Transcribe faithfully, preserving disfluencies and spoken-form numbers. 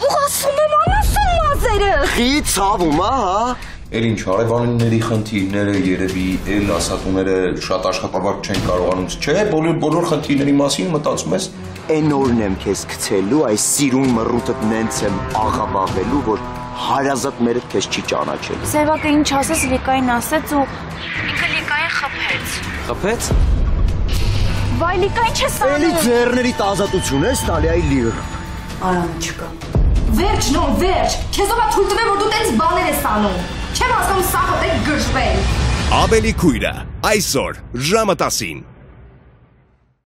Դու ասում եմ անասուն մազերը։ Խի ցավում է, հա։ Էլ ինչ հարևանների խնդիրները երևի էլ ասատուները շատ աշխատավարձ չեն կարողանում, չէ՞, բոլոր բոլոր խնդիրների մասին մտածում ես։ Էն օրն եմ քեզ գցելու, այս սիրուն մռութդ նենց եմ աղավաղելու, որ հարազատները քեզ չի ճանաչել։ Սևակը ինչ ասես Լիկային ասեց ու ինքը Լիկային խփեց։ Խփեց։ Վայ Լիկա ինչ ես անում։ Էլի ձեռներիդ ազատություն ես տալի այ լիռ։ Արամ չկա։ Վերջ, նո, վերջ։ Քեզ ով է թույլ տվել, որ դու տենց բաներ ես անում։ Չեմ ասում սա հոտեք գժվել։ Աբելի քույրը այսօր ժամը տասին։